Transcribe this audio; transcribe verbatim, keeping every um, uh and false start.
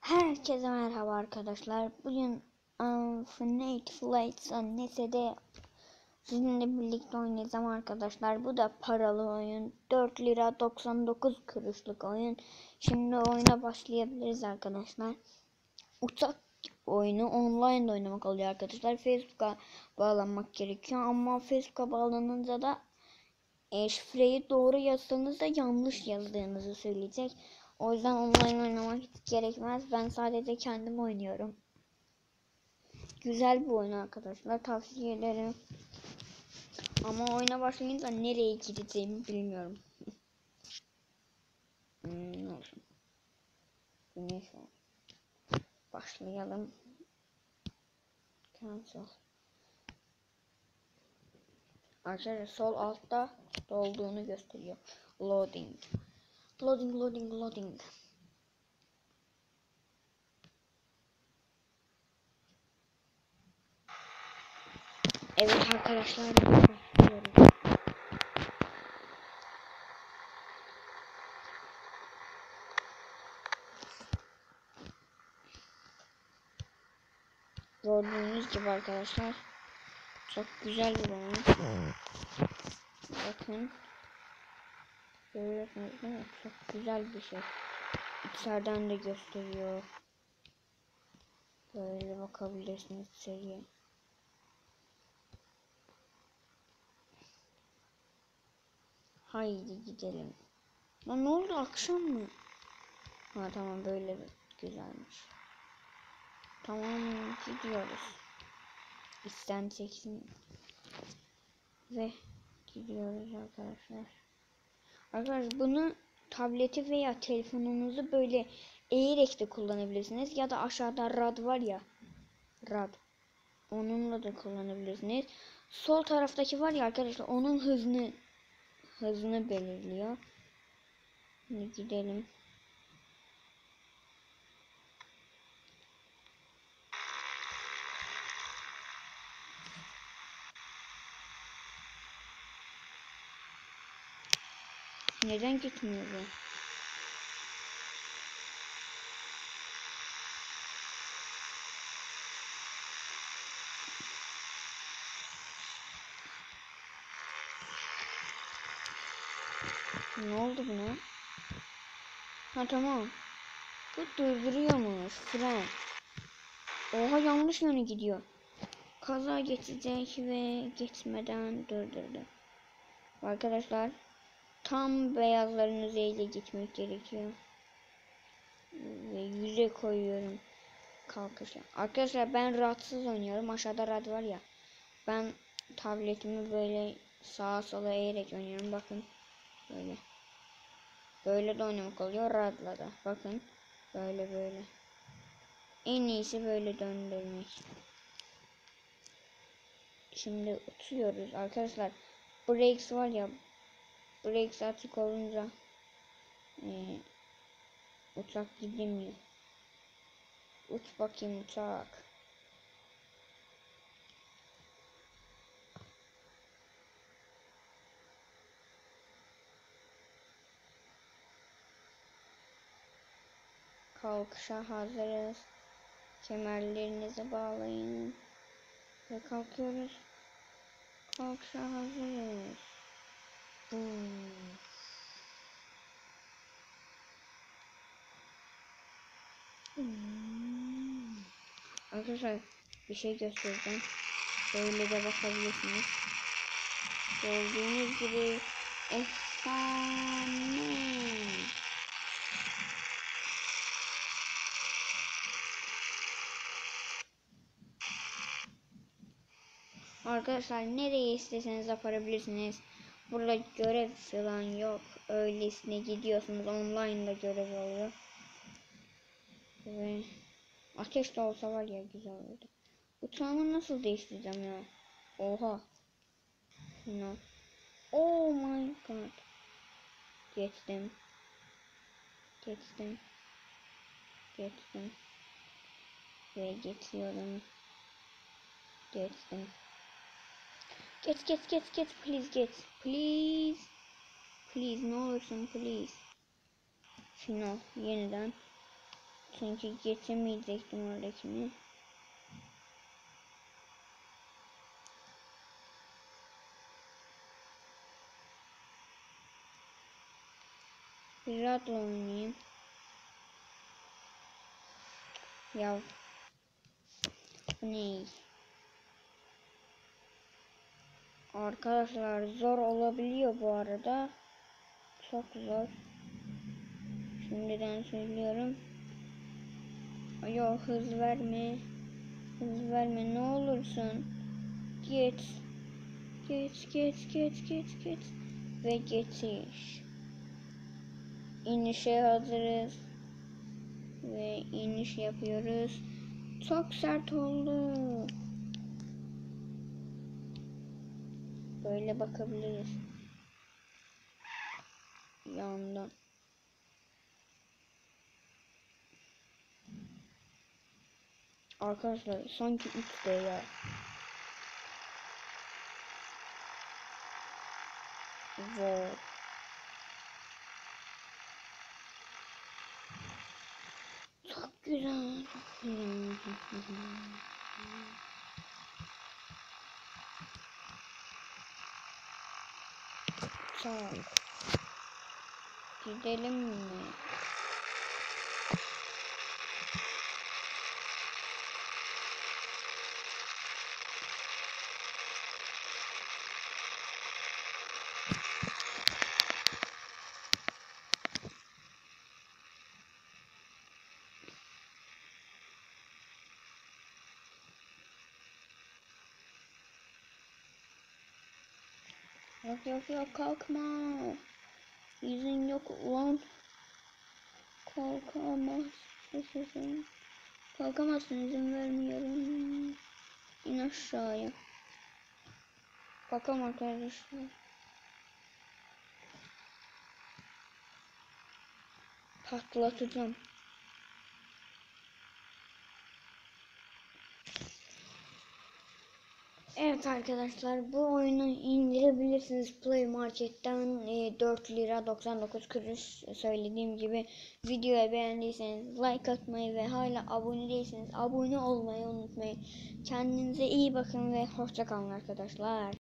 Herkese merhaba arkadaşlar. Bugün um, Fortnite Flights N S D'de sizinle birlikte oynayacağım arkadaşlar. Bu da paralı oyun. dört lira doksan dokuz kuruşluk oyun. Şimdi oyuna başlayabiliriz arkadaşlar. Uçak oyunu online oynamak oluyor arkadaşlar. Facebook'a bağlanmak gerekiyor ama Facebook'a bağlanınca da e, şifreyi doğru yazsanız da yanlış yazdığınızı söyleyecek. O yüzden online oynamak hiç gerekmez. Ben sadece kendim oynuyorum. Güzel bir oyun arkadaşlar. Tavsiye ederim. Ama oyuna başlayınca nereye gideceğimi bilmiyorum. hmm, ne olsun. Neyse. Başlayalım. Cancel. Arkadaşlar sol altta dolduğunu gösteriyor. Loading. Loading, loading, loading. Evet arkadaşlar. Başlıyoruz. Gördüğünüz gibi arkadaşlar. Çok güzel bir oyun. Bakın. Görüyorsunuz değil mi? Çok güzel bir şey. İçeriden de gösteriyor. Böyle bakabilirsiniz içeriye. Haydi gidelim. Lan ne oldu, akşam mı? Ha tamam, böyle güzelmiş. Tamam, gidiyoruz. İsten çeksin. Ve gidiyoruz arkadaşlar. Arkadaşlar bunu tableti veya telefonunuzu böyle eğerek de kullanabilirsiniz. Ya da aşağıda rad var ya. Rad. Onunla da kullanabilirsiniz. Sol taraftaki var ya arkadaşlar, onun hızını hızını belirliyor. Şimdi gidelim. Neden gitmiyor bu? Ne oldu buna? Ha tamam. Bu durduruyormuş. Fren. Oha, yanlış yöne gidiyor. Kaza geçecek ve geçmeden durdurdu. Arkadaşlar tam beyazların üzeriyle gitmek gerekiyor. Ve yüze koyuyorum kalkışla. Arkadaşlar ben radsız oynuyorum. Aşağıda rad var ya. Ben tabletimi böyle sağa sola eğerek oynuyorum. Bakın böyle. Böyle de oynamak oluyor radla da. Bakın böyle böyle. En iyisi böyle döndürmek. Şimdi uçuyoruz arkadaşlar. Brakes var ya. Brakes açık olunca e, uçak gidemiyor. Uç bakayım uçak. Kalkışa hazırız. Kemerlerinizi bağlayın. Ve kalkıyoruz. Kalkışa hazırız. Hmm. Hmm. Arkadaşlar bir şey göstereceğim. Böyle de bakabilirsiniz. Gördüğünüz gibi efsane. Arkadaşlar nereye isteseniz yaparabilirsiniz. Burada görev falan yok. Öylesine gidiyorsunuz. Online'da görev oluyor. Ve ateş de olsa var ya, güzel olurdu. Uçağımı nasıl değiştireceğim ya? Oha. No. Oh my god. Geçtim. Geçtim. Geçtim. Ve geçiyorum. Geçtim. Geç geç geç geç, please geç. Please. Please, ne olursun please. Final yeniden Çünkü geçemeyecektim oradakini. Bir rahatla oynayayım. Ya bu ne? Arkadaşlar zor olabiliyor bu arada. Çok zor. Şimdiden söylüyorum. Yo, hız verme. Hız verme ne olursun. Geç. Geç geç geç geç geç. Ve geçiş. İnişe hazırız. Ve iniş yapıyoruz. Çok sert oldu. Böyle bakabiliriz. Yandan. Arkadaşlar sanki üç D ya. Wow. Çok güzel. Çok. Gidelim mi? Yok yok yok, kalkma. İzin yok ulan. Kalkamazsın. Kalkamazsın, izin vermiyorum. İn aşağıya. Bakalım arkadaşlar. Patlatacağım. Evet arkadaşlar, bu oyunu indirebilirsiniz Play Market'ten. E, dört lira doksan dokuz kuruş. Söylediğim gibi videoyu beğendiyseniz like atmayı ve hala abone değilseniz abone olmayı unutmayın. Kendinize iyi bakın ve hoşça kalın arkadaşlar.